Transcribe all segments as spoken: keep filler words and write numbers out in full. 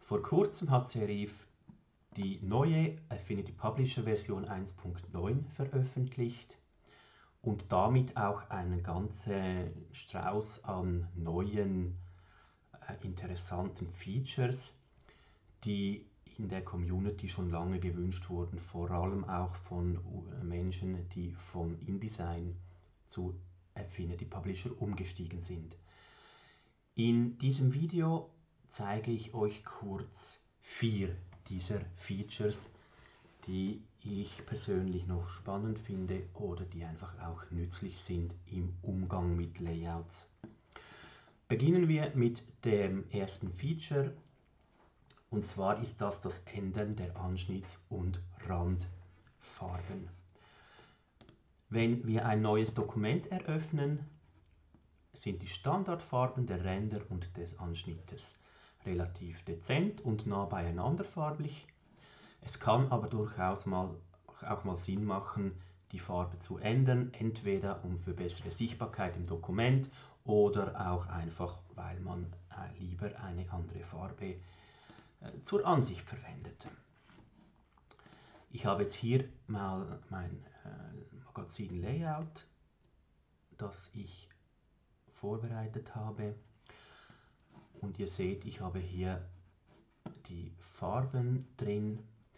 Vor kurzem hat Serif die neue Affinity Publisher Version eins Punkt neun veröffentlicht und damit auch einen ganzen Strauß an neuen, äh, interessanten Features, die in der Community schon lange gewünscht wurden, vor allem auch von Menschen, die vom InDesign zu Affinity Publisher umgestiegen sind. In diesem Video zeige ich euch kurz vier dieser Features, die ich persönlich noch spannend finde oder die einfach auch nützlich sind im Umgang mit Layouts. Beginnen wir mit dem ersten Feature, und zwar ist das das Ändern der Anschnitts- und Randfarben. Wenn wir ein neues Dokument eröffnen, sind die Standardfarben der Ränder und des Anschnittes relativ dezent und nah beieinander farblich. Es kann aber durchaus mal, auch mal Sinn machen, die Farbe zu ändern, entweder um für bessere Sichtbarkeit im Dokument oder auch einfach, weil man äh, lieber eine andere Farbe äh, zur Ansicht verwendet. Ich habe jetzt hier mal mein äh, Magazin-Layout, das ich vorbereitet habe, und ihr seht, ich habe hier die Farben drin.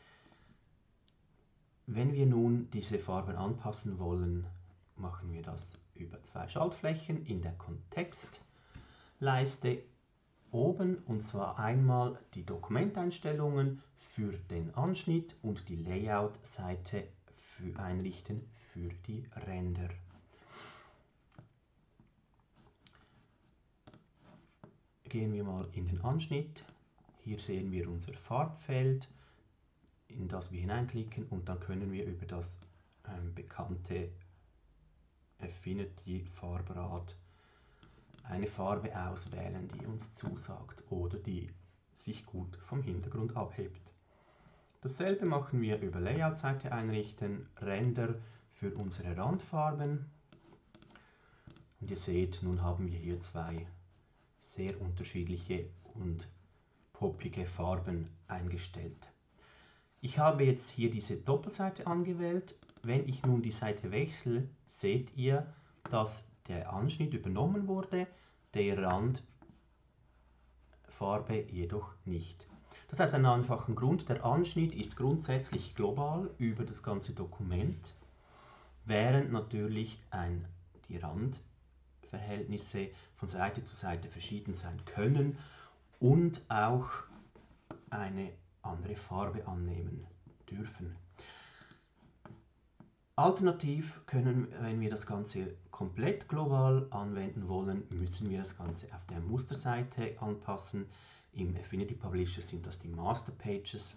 Wenn wir nun diese Farben anpassen wollen, machen wir das über zwei Schaltflächen in der Kontextleiste oben, und zwar einmal die Dokumenteinstellungen für den Anschnitt und die Layout-Seite für einrichten für die Ränder. Gehen wir mal in den Anschnitt. Hier sehen wir unser Farbfeld, in das wir hineinklicken, und dann können wir über das ähm, bekannte Affinity Farbrad eine Farbe auswählen, die uns zusagt oder die sich gut vom Hintergrund abhebt. Dasselbe machen wir über Layout-Seite einrichten, Ränder für unsere Randfarben, und ihr seht, nun haben wir hier zwei sehr unterschiedliche und poppige Farben eingestellt. Ich habe jetzt hier diese Doppelseite angewählt. Wenn ich nun die Seite wechsle, seht ihr, dass der Anschnitt übernommen wurde, der Randfarbe jedoch nicht. Das hat einen einfachen Grund. Der Anschnitt ist grundsätzlich global über das ganze Dokument, während natürlich ein, die Randverhältnisse von Seite zu Seite verschieden sein können und auch eine andere Farbe annehmen dürfen. Alternativ können, wenn wir das Ganze komplett global anwenden wollen, müssen wir das Ganze auf der Musterseite anpassen. Im Affinity Publisher sind das die Master Pages.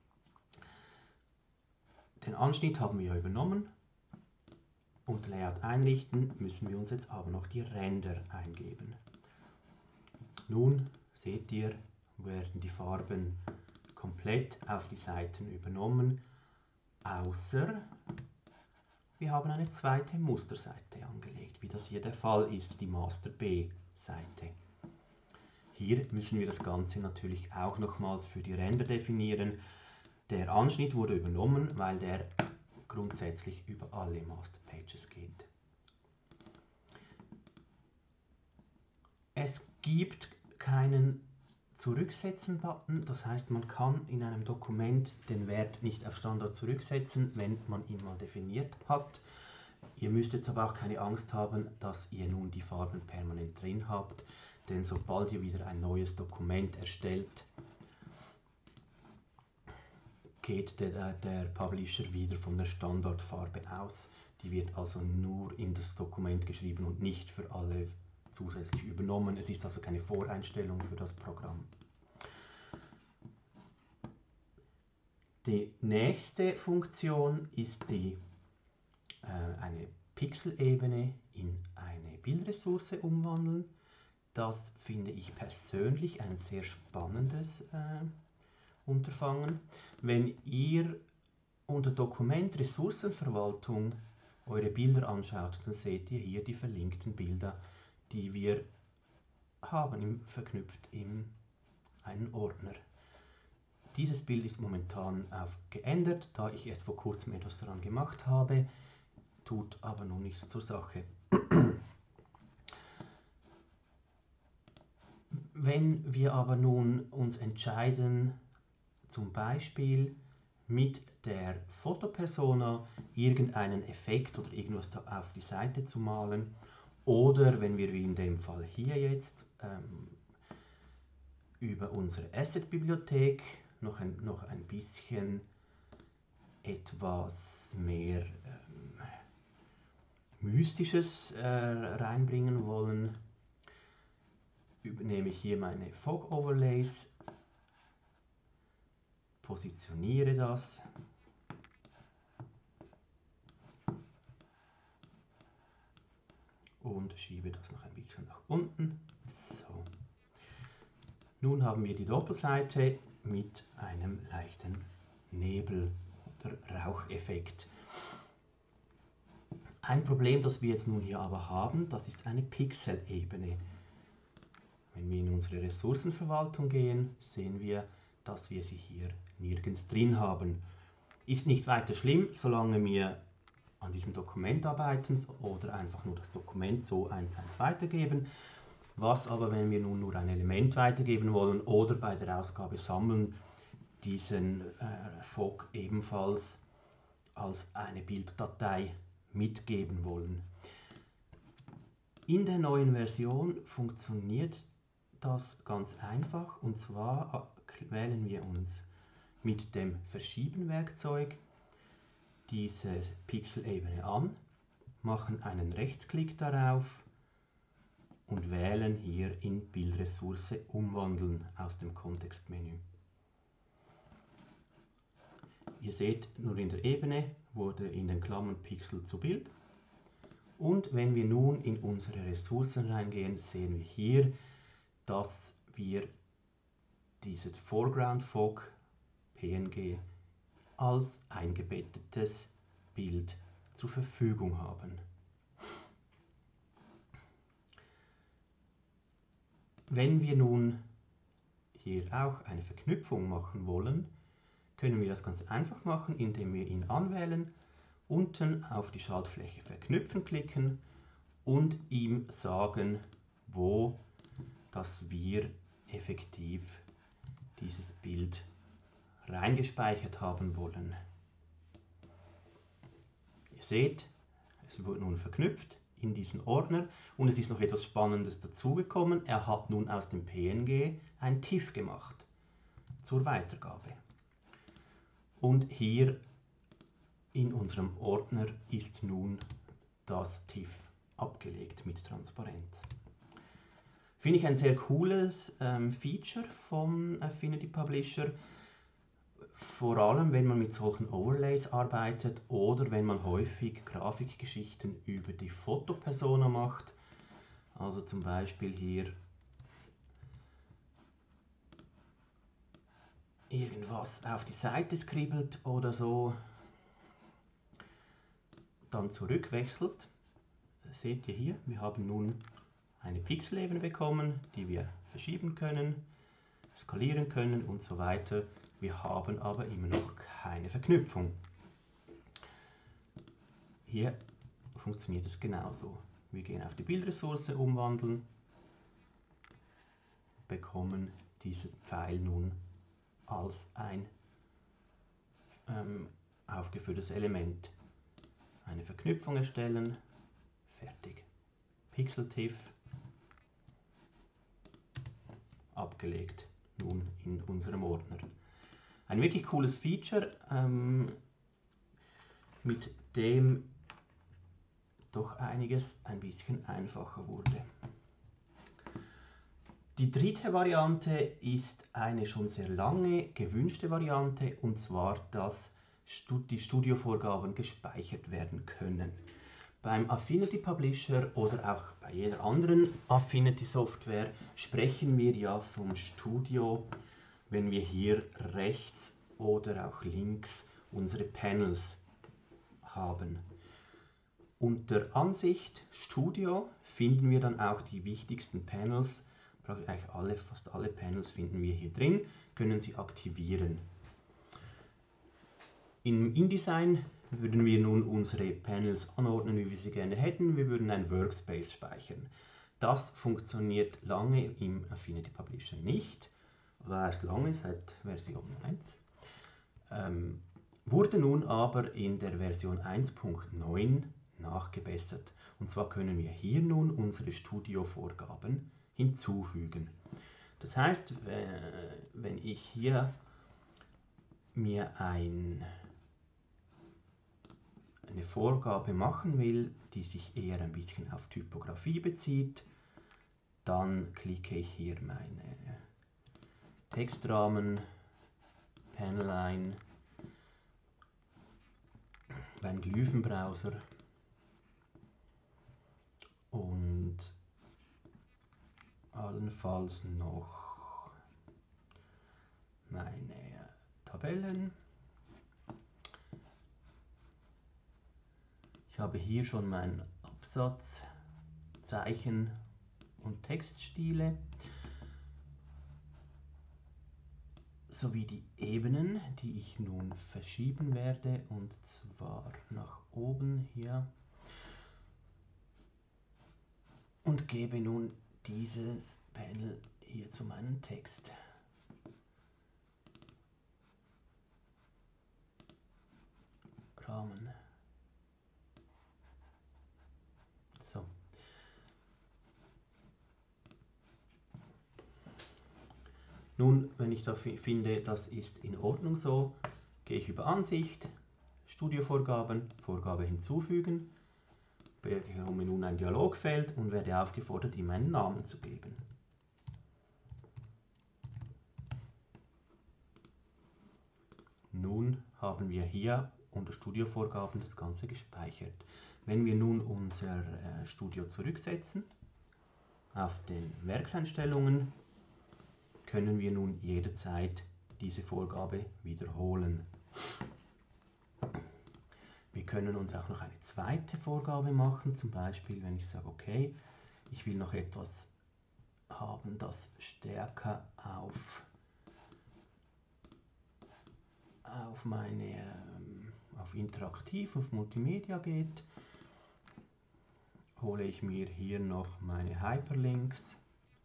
Den Anschnitt haben wir ja übernommen. Unter Layout einrichten müssen wir uns jetzt aber noch die Ränder eingeben. Nun seht ihr, werden die Farben komplett auf die Seiten übernommen, außer wir haben eine zweite Musterseite angelegt, wie das hier der Fall ist, die Master B-Seite. Hier müssen wir das Ganze natürlich auch nochmals für die Ränder definieren. Der Anschnitt wurde übernommen, weil der grundsätzlich über alle Master Pages geht. Es gibt keinen Zurücksetzen-Button, das heißt, man kann in einem Dokument den Wert nicht auf Standard zurücksetzen, wenn man ihn mal definiert hat. Ihr müsst jetzt aber auch keine Angst haben, dass ihr nun die Farben permanent drin habt, denn sobald ihr wieder ein neues Dokument erstellt, geht der, der Publisher wieder von der Standardfarbe aus. Die wird also nur in das Dokument geschrieben und nicht für alle zusätzlich übernommen. Es ist also keine Voreinstellung für das Programm. Die nächste Funktion ist die, äh, eine Pixelebene in eine Bildressource umwandeln. Das finde ich persönlich ein sehr spannendes äh, Unterfangen. Wenn ihr unter Dokument Ressourcenverwaltung eure Bilder anschaut, dann seht ihr hier die verlinkten Bilder, die wir haben, im, verknüpft in einen Ordner. Dieses Bild ist momentan auf geändert, da ich erst vor kurzem etwas daran gemacht habe, tut aber nun nichts zur Sache. Wenn wir aber nun uns entscheiden, zum Beispiel mit der Fotopersona irgendeinen Effekt oder irgendwas auf die Seite zu malen, oder wenn wir wie in dem Fall hier jetzt ähm, über unsere Asset-Bibliothek noch ein, noch ein bisschen etwas mehr ähm, Mystisches äh, reinbringen wollen, übernehme ich hier meine Fog Overlays, positioniere das und schiebe das noch ein bisschen nach unten. So. Nun haben wir die Doppelseite mit einem leichten Nebel- oder Raucheffekt. Ein Problem, das wir jetzt nun hier aber haben, das ist eine Pixelebene. Wenn wir in unsere Ressourcenverwaltung gehen, sehen wir, dass wir sie hier nirgends drin haben. Ist nicht weiter schlimm, solange wir an diesem Dokument arbeiten oder einfach nur das Dokument so eins eins weitergeben. Was aber, wenn wir nun nur ein Element weitergeben wollen oder bei der Ausgabe sammeln, diesen äh, Fog ebenfalls als eine Bilddatei mitgeben wollen. In der neuen Version funktioniert das ganz einfach, und zwar wählen wir uns mit dem Verschieben-Werkzeug diese Pixelebene an, machen einen Rechtsklick darauf und wählen hier in Bildressource umwandeln aus dem Kontextmenü. Ihr seht, nur in der Ebene wurde in den Klammern Pixel zu Bild. Und wenn wir nun in unsere Ressourcen reingehen, sehen wir hier, dass wir dieses Foreground Fog P N G als eingebettetes Bild zur Verfügung haben. Wenn wir nun hier auch eine Verknüpfung machen wollen, können wir das ganz einfach machen, indem wir ihn anwählen, unten auf die Schaltfläche Verknüpfen klicken und ihm sagen, wo dass wir effektiv dieses Bild reingespeichert haben wollen. Ihr seht, es wurde nun verknüpft in diesen Ordner, und es ist noch etwas Spannendes dazugekommen. Er hat nun aus dem P N G ein TIFF gemacht zur Weitergabe. Und hier in unserem Ordner ist nun das TIFF abgelegt mit Transparenz. Finde ich ein sehr cooles ähm, Feature vom Affinity Publisher, vor allem wenn man mit solchen Overlays arbeitet oder wenn man häufig Grafikgeschichten über die Fotopersona macht. Also zum Beispiel hier irgendwas auf die Seite skribbelt oder so, dann zurückwechselt. Seht ihr hier, wir haben nun eine Pixelebene bekommen, die wir verschieben können, skalieren können und so weiter. Wir haben aber immer noch keine Verknüpfung. Hier funktioniert es genauso. Wir gehen auf die Bildressource umwandeln, bekommen dieses Pfeil nun als ein ähm, aufgeführtes Element. Eine Verknüpfung erstellen, fertig. Pixel-TIFF abgelegt, nun in unserem Ordner. Ein wirklich cooles Feature, ähm, mit dem doch einiges ein bisschen einfacher wurde. Die dritte Variante ist eine schon sehr lange gewünschte Variante, und zwar, dass die Studiovorgaben gespeichert werden können. Beim Affinity Publisher oder auch bei jeder anderen Affinity Software sprechen wir ja vom Studio, wenn wir hier rechts oder auch links unsere Panels haben. Unter Ansicht Studio finden wir dann auch die wichtigsten Panels, eigentlich alle, fast alle Panels finden wir hier drin, können sie aktivieren. Im InDesign würden wir nun unsere Panels anordnen, wie wir sie gerne hätten. Wir würden ein Workspace speichern. Das funktioniert lange im Affinity Publisher nicht, oder erst lange, seit Version eins. Ähm, wurde nun aber in der Version eins Punkt neun nachgebessert. Und zwar können wir hier nun unsere Studio-Vorgaben hinzufügen. Das heißt, wenn ich hier mir ein, eine Vorgabe machen will, die sich eher ein bisschen auf Typografie bezieht, dann klicke ich hier meine Textrahmen, Panel ein, meinen Glyphenbrowser und allenfalls noch meine Tabellen. Ich habe hier schon mein Absatz, Zeichen und Textstile sowie die Ebenen, die ich nun verschieben werde, und zwar nach oben hier, und gebe nun dieses Panel hier zu meinem Text. Rahmen. So. Nun, wenn ich da finde, das ist in Ordnung so, gehe ich über Ansicht, Studiovorgaben, Vorgabe hinzufügen, bekomme nun ein Dialogfeld und werde aufgefordert, ihm einen Namen zu geben. Nun haben wir hier unter Studiovorgaben das Ganze gespeichert. Wenn wir nun unser äh, Studio zurücksetzen, auf den Werkseinstellungen, können wir nun jederzeit diese Vorgabe wiederholen. Wir können uns auch noch eine zweite Vorgabe machen, zum Beispiel wenn ich sage, okay, ich will noch etwas haben, das stärker auf, auf meine auf interaktiv, auf Multimedia geht, hole ich mir hier noch meine Hyperlinks,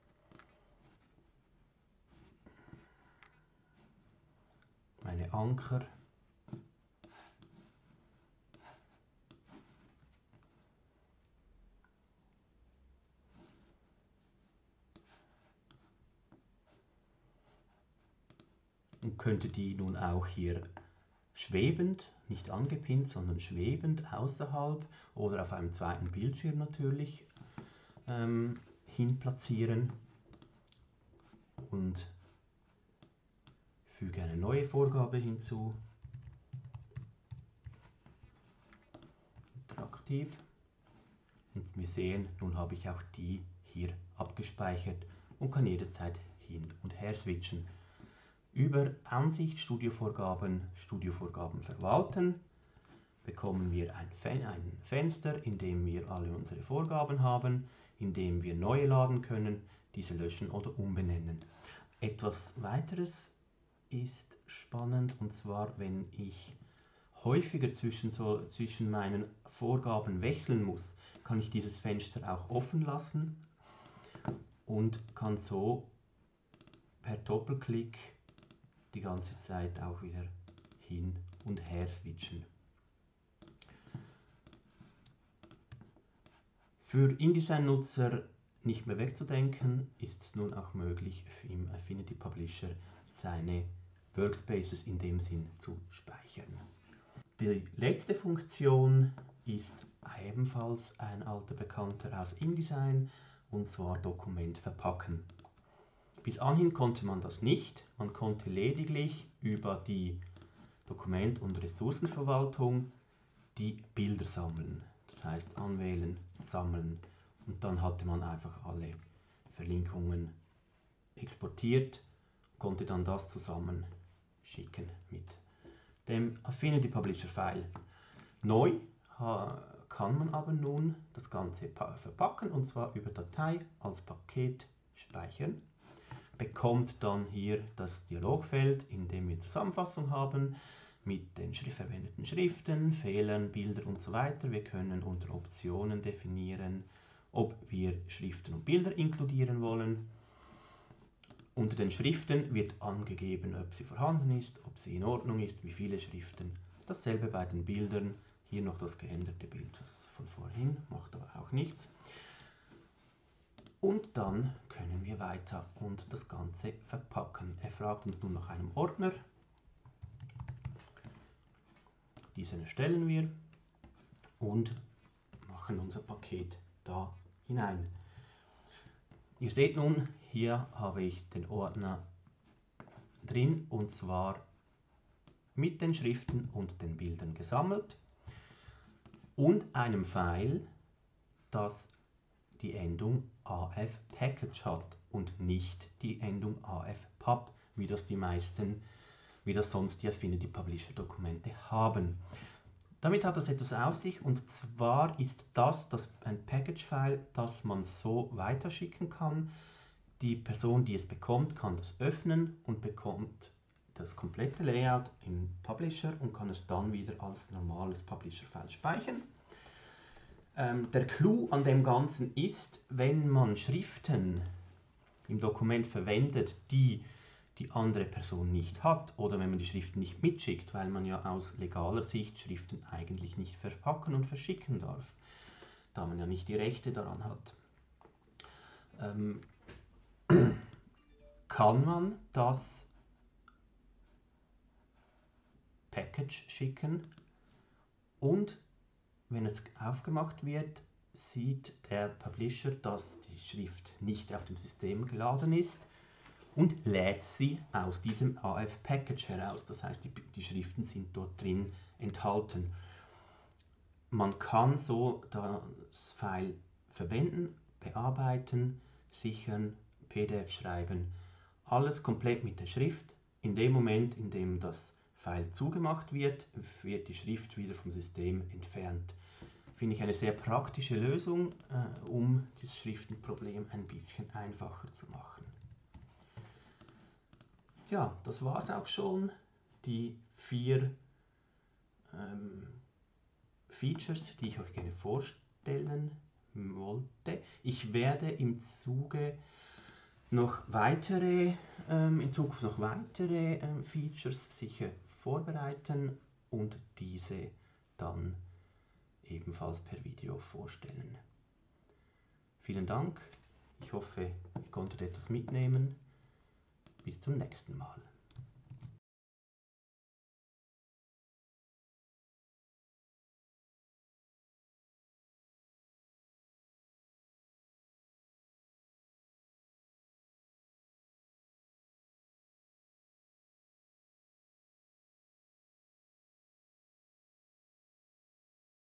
meine Anker, und könnte die nun auch hier schwebend, nicht angepinnt, sondern schwebend außerhalb oder auf einem zweiten Bildschirm natürlich ähm, hin platzieren und füge eine neue Vorgabe hinzu. Interaktiv. Und wir sehen, nun habe ich auch die hier abgespeichert und kann jederzeit hin und her switchen. Über Ansicht, Studiovorgaben, Studiovorgaben verwalten, bekommen wir ein, Fen ein Fenster, in dem wir alle unsere Vorgaben haben, in dem wir neue laden können, diese löschen oder umbenennen. Etwas weiteres ist spannend, und zwar, wenn ich häufiger zwischen, so, zwischen meinen Vorgaben wechseln muss, kann ich dieses Fenster auch offen lassen und kann so per Doppelklick die ganze Zeit auch wieder hin und her switchen. Für InDesign-Nutzer nicht mehr wegzudenken, ist es nun auch möglich, im Affinity Publisher seine Workspaces in dem Sinn zu speichern. Die letzte Funktion ist ebenfalls ein alter Bekannter aus InDesign, und zwar Dokument verpacken. Bis anhin konnte man das nicht, man konnte lediglich über die Dokument- und Ressourcenverwaltung die Bilder sammeln. Das heißt anwählen, sammeln, und dann hatte man einfach alle Verlinkungen exportiert, konnte dann das zusammen schicken mit dem Affinity Publisher File. Neu kann man aber nun das Ganze verpacken, und zwar über Datei als Paket speichern, bekommt dann hier das Dialogfeld, in dem wir Zusammenfassung haben, mit den verwendeten Schriften, Fehlern, Bildern und so weiter. Wir können unter Optionen definieren, ob wir Schriften und Bilder inkludieren wollen. Unter den Schriften wird angegeben, ob sie vorhanden ist, ob sie in Ordnung ist, wie viele Schriften. Dasselbe bei den Bildern. Hier noch das geänderte Bild von vorhin, macht aber auch nichts. Und dann können wir weiter und das Ganze verpacken. Er fragt uns nun nach einem Ordner. Diesen erstellen wir und machen unser Paket da hinein. Ihr seht nun, hier habe ich den Ordner drin und zwar mit den Schriften und den Bildern gesammelt und einem File, das die Endung AF-Package hat und nicht die Endung A F-Pub, wie das die meisten, wie das sonst die Affinity Publisher Dokumente haben. Damit hat das etwas auf sich, und zwar ist das, das ein Package-File, das man so weiterschicken kann. Die Person, die es bekommt, kann das öffnen und bekommt das komplette Layout im Publisher und kann es dann wieder als normales Publisher-File speichern. Ähm, der Clou an dem Ganzen ist, wenn man Schriften im Dokument verwendet, die die andere Person nicht hat, oder wenn man die Schriften nicht mitschickt, weil man ja aus legaler Sicht Schriften eigentlich nicht verpacken und verschicken darf, da man ja nicht die Rechte daran hat, ähm, kann man das Package schicken und wenn es aufgemacht wird, sieht der Publisher, dass die Schrift nicht auf dem System geladen ist und lädt sie aus diesem A F-Package heraus. Das heißt, die, die Schriften sind dort drin enthalten. Man kann so das File verwenden, bearbeiten, sichern, P D F schreiben, alles komplett mit der Schrift. In dem Moment, in dem das File zugemacht wird, wird die Schrift wieder vom System entfernt. Finde ich eine sehr praktische Lösung, äh, um das Schriftenproblem ein bisschen einfacher zu machen. Ja, das war es auch schon. Die vier ähm, Features, die ich euch gerne vorstellen wollte. Ich werde im Zuge noch weitere, ähm, in Zukunft noch weitere ähm, Features sicher vorbereiten und diese dann ebenfalls per Video vorstellen. Vielen Dank. Ich hoffe, ihr konntet etwas mitnehmen. Bis zum nächsten Mal.